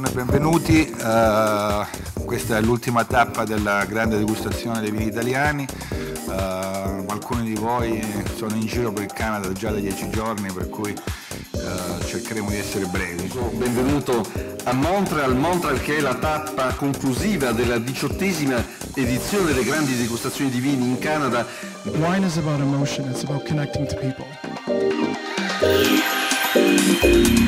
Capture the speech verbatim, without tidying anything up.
Buongiorno e benvenuti, uh, questa è l'ultima tappa della grande degustazione dei vini italiani. Uh, alcuni di voi sono in giro per il Canada già da dieci giorni, per cui uh, cercheremo di essere brevi. Benvenuto a Montreal, Montreal che è la tappa conclusiva della diciottesima edizione delle grandi degustazioni di vini in Canada. Wine is about emotion, it's about connecting to people.